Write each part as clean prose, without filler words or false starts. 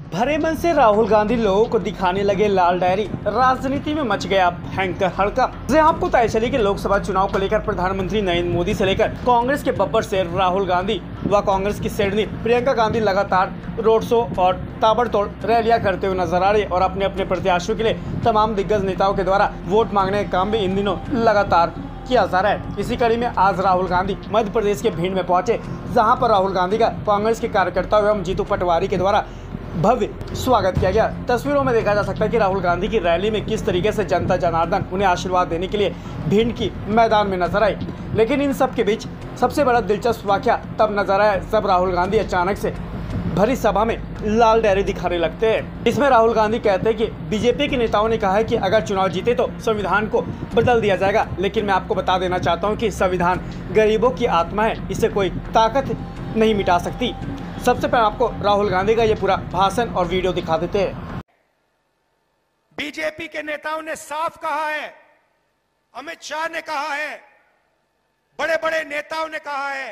भरे मन से राहुल गांधी लोगों को दिखाने लगे लाल डायरी। राजनीति में मच गया भयंकर हड़कंप। जहां आपको पता चली कि लोकसभा चुनाव को लेकर प्रधानमंत्री नरेंद्र मोदी से लेकर कांग्रेस के बब्बर शेर राहुल गांधी व कांग्रेस की शेरनी प्रियंका गांधी लगातार रोड शो और ताबड़तोड़ रैलियां करते हुए नजर आ रही है और अपने अपने प्रत्याशियों के लिए तमाम दिग्गज नेताओं के द्वारा वोट मांगने का काम भी इन दिनों लगातार किया जा रहा है। इसी कड़ी में आज राहुल गांधी मध्य प्रदेश के भिंड में पहुंचे, जहां पर राहुल गांधी का कांग्रेस के कार्यकर्ताओं एवं जीतू पटवारी के द्वारा भव्य स्वागत किया गया। तस्वीरों में देखा जा सकता है कि राहुल गांधी की रैली में किस तरीके से जनता जनार्दन उन्हें आशीर्वाद देने के लिए भिंड की मैदान में नजर आई। लेकिन इन सब के बीच सबसे बड़ा दिलचस्प वाकया तब नजर आया जब राहुल गांधी अचानक से भरी सभा में लाल डायरी दिखाने लगते हैं। इसमें राहुल गांधी कहते हैं कि बीजेपी के नेताओं ने कहा है कि अगर चुनाव जीते तो संविधान को बदल दिया जाएगा, लेकिन मैं आपको बता देना चाहता हूं कि संविधान गरीबों की आत्मा है, इसे कोई ताकत नहीं मिटा सकती। सबसे पहले आपको राहुल गांधी का ये पूरा भाषण और वीडियो दिखा देते हैं। बीजेपी के नेताओं ने साफ कहा है, अमित शाह ने कहा है, बड़े बड़े नेताओं ने कहा है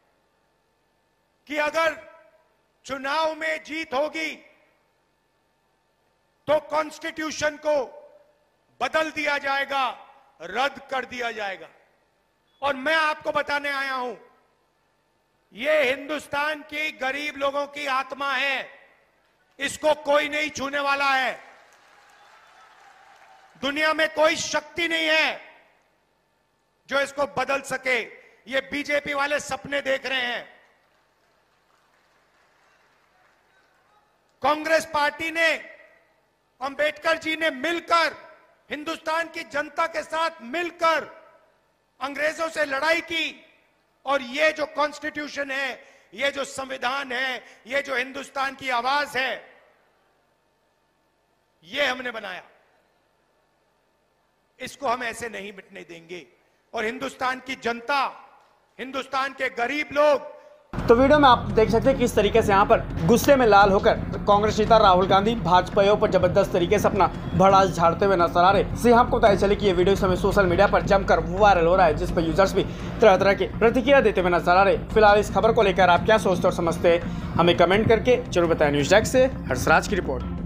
कि अगर चुनाव में जीत होगी तो कॉन्स्टिट्यूशन को बदल दिया जाएगा, रद्द कर दिया जाएगा। और मैं आपको बताने आया हूं, ये हिंदुस्तान की गरीब लोगों की आत्मा है, इसको कोई नहीं छूने वाला है। दुनिया में कोई शक्ति नहीं है जो इसको बदल सके। ये बीजेपी वाले सपने देख रहे हैं। कांग्रेस पार्टी ने, अंबेडकर जी ने मिलकर, हिंदुस्तान की जनता के साथ मिलकर अंग्रेजों से लड़ाई की और ये जो कॉन्स्टिट्यूशन है, ये जो संविधान है, ये जो हिंदुस्तान की आवाज है, ये हमने बनाया। इसको हम ऐसे नहीं मिटने देंगे। और हिंदुस्तान की जनता, हिंदुस्तान के गरीब लोग। तो वीडियो में आप देख सकते हैं किस तरीके से यहाँ पर गुस्से में लाल होकर कांग्रेस नेता राहुल गांधी भाजपाइयों पर जबरदस्त तरीके से अपना भड़ास झाड़ते हुए नजर आ रहे। इससे आपको पता चले कि ये वीडियो इस समय सोशल मीडिया पर जमकर वायरल हो रहा है, जिस पर यूजर्स भी तरह तरह की प्रतिक्रिया देते हुए नजर आ रहे। फिलहाल इस खबर को लेकर आप क्या सोचते और समझते हैं, हमें कमेंट करके जरूर बताएं। न्यूज़ डेस्क से हर्षराज की रिपोर्ट।